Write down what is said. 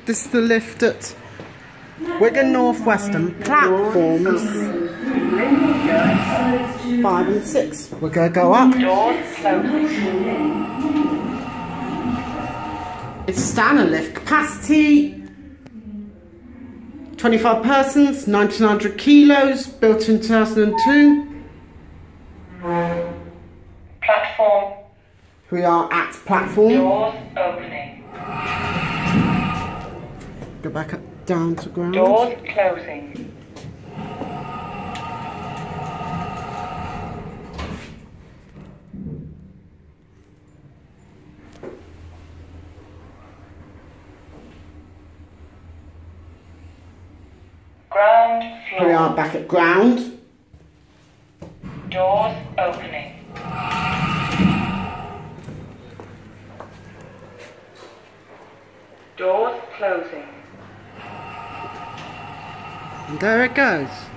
This is the lift at Wigan North Western, platforms 5 and 6. We're going to go up. It's Stannah lift, capacity 25 persons, 1900 kilos, built in 2002. Platform. We are at platform. Doors opening. Go back up, down to ground. Doors closing. Ground floor. We are back at ground. Doors opening. Doors closing. And there it goes.